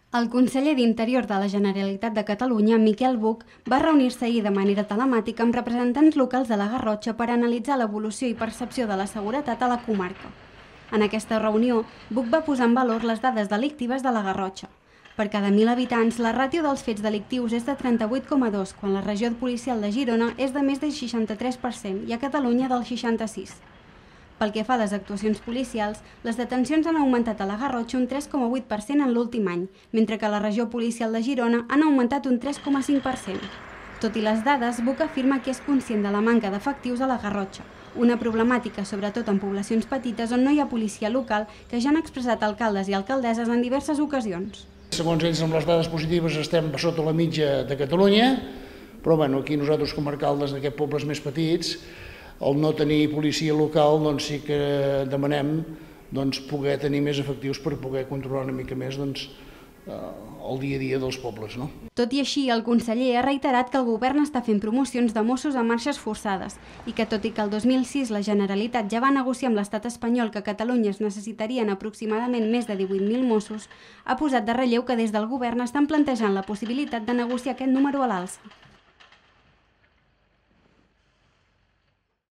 El conseller d'Interior de la Generalitat de Catalunya, Miquel Buch, va reunir-se ahir de manera telemàtica amb representants locals de la Garrotxa per analitzar l'evolució i percepció de la seguretat a la comarca. En aquesta reunió, Buch va posar en valor les dades delictives de la Garrotxa. Per cada 1.000 habitants, la ràtio dels fets delictius és de 38,2, quan la regió policial de Girona és de més del 63% i a Catalunya del 66%. Pel que fa a les actuacions policials, les detencions han augmentat a la Garrotxa un 3,8% en l'últim any, mentre que a la regió policial de Girona han augmentat un 3,5%. Tot i les dades, Buch afirma que és conscient de la manca d'efectius a la Garrotxa, una problemàtica sobretot en poblacions petites on no hi ha policia local, que ja han expressat alcaldes i alcaldesses en diverses ocasions. Segons ells, amb les dades positives estem per sota la mitja de Catalunya, però aquí nosaltres com a alcaldes d'aquests pobles més petits, el no tenir policia local, sí que demanem poder tenir més efectius per poder controlar una mica més el dia a dia dels pobles. Tot i així, el conseller ha reiterat que el govern està fent promocions de Mossos a marxes forçades i que, tot i que el 2006 la Generalitat ja va negociar amb l'estat espanyol que a Catalunya es necessitarien aproximadament més de 18.000 Mossos, ha posat de relleu que des del govern estan plantejant la possibilitat de negociar aquest número a l'alça.